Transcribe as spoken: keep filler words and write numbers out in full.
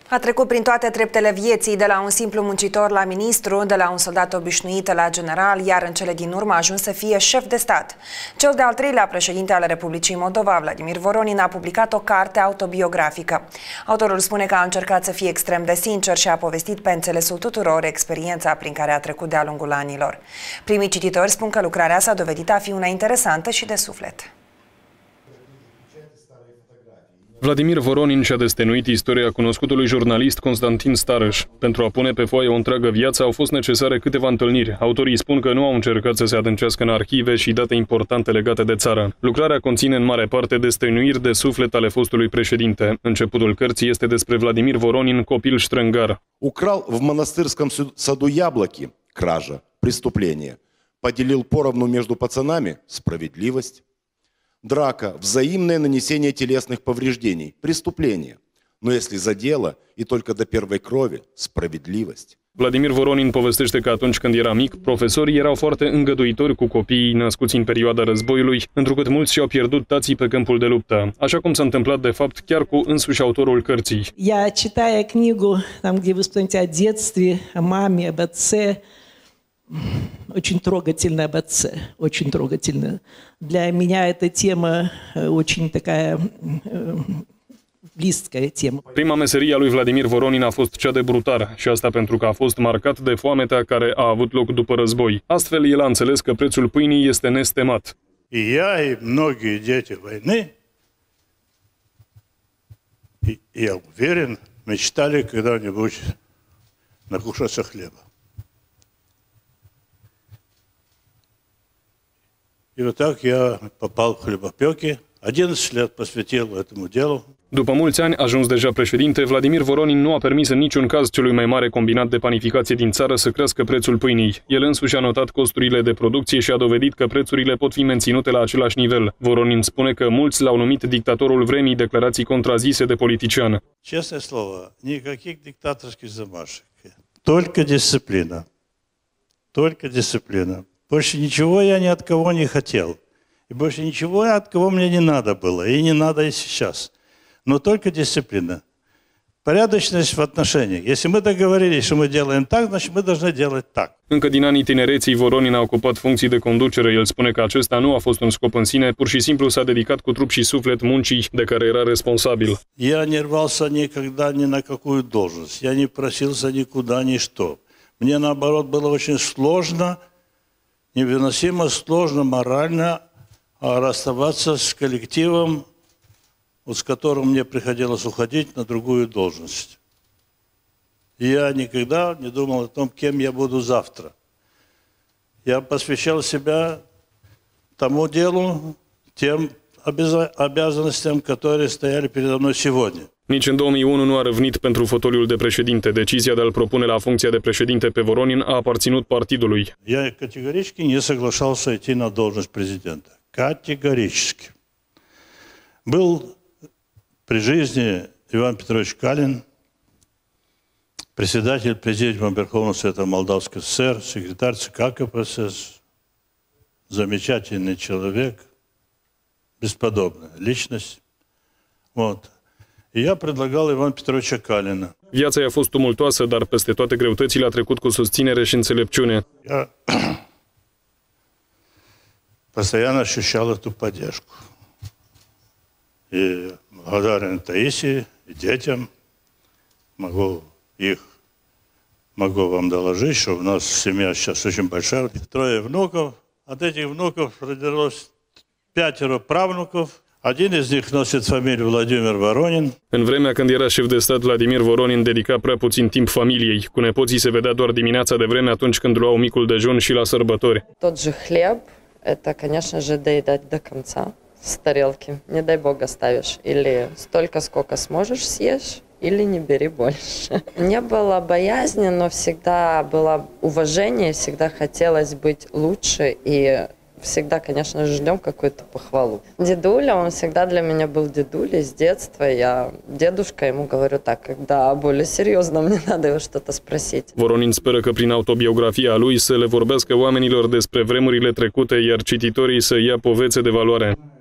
A trecut prin toate treptele vieții, de la un simplu muncitor la ministru, de la un soldat obișnuit la general, iar în cele din urmă a ajuns să fie șef de stat. Cel de-al treilea președinte al Republicii Moldova, Vladimir Voronin, a publicat o carte autobiografică. Autorul spune că a încercat să fie extrem de sincer și a povestit pe înțelesul tuturor experiența prin care a trecut de-a lungul anilor. Primii cititori spun că lucrarea s-a dovedit a fi una interesantă și de suflet. Vladimir Voronin și-a destăinuit istoria cunoscutului jurnalist Constantin Starăș. Pentru a pune pe foaie o întreagă viață au fost necesare câteva întâlniri. Autorii spun că nu au încercat să se adâncească în arhive și date importante legate de țară. Lucrarea conține în mare parte destăinuiri de suflet ale fostului președinte. Începutul cărții este despre Vladimir Voronin, copil ștrângar. Украл в монастырском саду яблоки – кража, преступление. Поделил поровну между пацанами – справедливость. Драка, взаимное нанесение телесных повреждений – преступление. Но если за дело и только до первой крови – справедливость. Vladimir Voronin povestește că atunci când era mic, profesorii erau foarte îngăduitori cu copiii născuți în perioada războiului, întrucât mulți și-au pierdut tații pe câmpul de luptă, așa cum s-a întâmplat de fapt chiar cu însuși autorul cărții. Я, читая книгу, там, где вы вспомните о детстве, о маме, об отце, очень трогательно об отце, очень трогательно. Для меня эта тема очень такая близкая тема. Prima meserie a lui Vladimir Voronin a fost cea de brutar, și asta pentru că a fost marcat de foametea care a avut loc după război. Astfel, el a înțeles că prețul pâinii este nestemat. И я, и многие дети войны, и я уверен, мечтали когда-нибудь накушаться хлеба. И вот так я попал в хлебопеки, одиннадцать лет посвятил этому делу. După mulți ani, ajuns deja președinte, Vladimir Voronin nu a permis în niciun caz celui mai mare combinat de panificație din țară să crească prețul pâinii. El însuși a notat costurile de producție și a dovedit că prețurile pot fi menținute la același nivel. Voronin spune că mulți l-au numit dictatorul vremii, declarații contrazise de politician. Честное слово, никаких диктаторских замашек. Только дисциплина. Только дисциплина. Больше ничего я ни от кого не хотел. И больше ничего от кого мне не надо было. И не надо и сейчас. Но только дисциплина. Порядочность в отношениях. Если мы договорились, что мы делаем так, значит мы должны делать так. Încă din anii tinereții, Voronin a ocupat funcții de conducere. El spune că acesta nu a fost un scop în sine, pur și simplu s-a dedicat cu trup și suflet muncii de care era responsabil. Я не рвался никогда ни на какую должность. Я не просился никуда, ни что. Мне, наоборот, было очень сложно, невыносимо сложно морально расставаться с коллективом, вот с которым мне приходилось уходить на другую должность. И я никогда не думал о том, кем я буду завтра. Я посвящал себя тому делу, тем обязанностям, которые стояли передо мной сегодня. Nici în două mii unu nu a răvnit pentru fotoliul de președinte. Decizia de a-l propune la funcția de președinte pe Voronin a aparținut partidului. Я категорически не соглашался идти на должность президента. Категорически. Был при жизни Иван Петрович Калин, председатель Президиума Верховного Совета Молдавской ССР, секретарь ЦК КПСС, замечательный человек, бесподобная личность. Вот. И я предлагал Ивана Петровича Калина. Viața i-a fost tumultoasă, dar peste toate greutățile a trecut cu susținere și înțelepciune. Я постоянно ощущал эту поддержку. И благодарен Таисии и детям, могу их, могу вам доложить, что у нас семья сейчас очень большая. Трое внуков. От этих внуков родилось пятеро правнуков. Один из них носит фамилию Владимир Воронин. În vremea când era șef de stat, Vladimir Voronin dedica prea puțin timp familiei. Cu nepoții se vedea doar dimineața de vreme atunci când luau micul dejun și la sărbători. Тот же хлеб, это, конечно же, доедать до конца с тарелки. Не дай бог оставишь. Или столько, сколько сможешь съешь, или не бери больше. Не было боязни, но всегда было уважение, всегда хотелось быть лучше и всегда, конечно же, ждем какую-то похвалу. Дедуля, он всегда для меня был дедулей с детства. Я дедушка ему говорю так, когда более серьезно мне надо его что-то спросить. Voronin speră că prin autobiografia lui să le vorbească oamenilor despre vremurile trecute, iar cititorii să ia povețe de valoare.